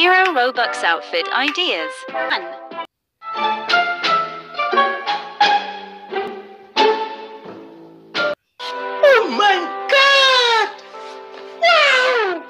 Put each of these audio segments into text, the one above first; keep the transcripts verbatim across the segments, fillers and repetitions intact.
Zero Robux outfit ideas. One. Oh my god! Wow!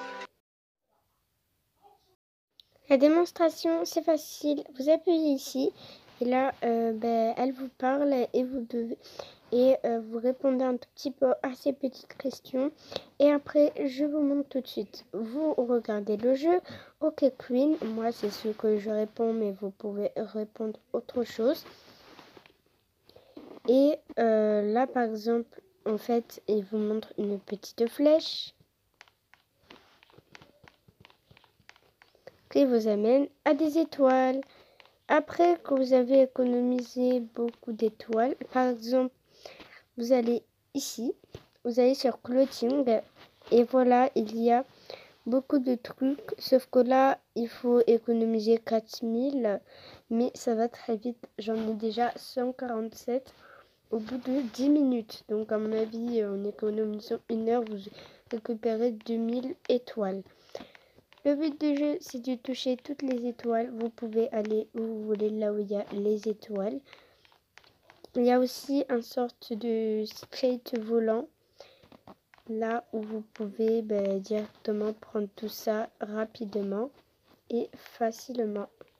La démonstration, c'est facile. Vous appuyez ici et là, euh, ben, elle vous parle et vous devez et euh, vous répondez un tout petit peu à ces petites questions. Et après, je vous montre tout de suite. Vous regardez le jeu. OK Queen, moi c'est ce que je réponds, mais vous pouvez répondre autre chose. Et euh, là, par exemple, en fait, il vous montre une petite flèche qui vous amène à des étoiles. Après que vous avez économisé beaucoup d'étoiles, par exemple, vous allez ici, vous allez sur Clothing et voilà, il y a beaucoup de trucs, sauf que là, il faut économiser quatre mille, mais ça va très vite. J'en ai déjà cent quarante-sept au bout de dix minutes. Donc à mon avis, en économisant une heure, vous récupérez deux mille étoiles. Le but du jeu, c'est de toucher toutes les étoiles. Vous pouvez aller où vous voulez, là où il y a les étoiles. Il y a aussi une sorte de skate volant, là où vous pouvez ben, directement prendre tout ça rapidement et facilement.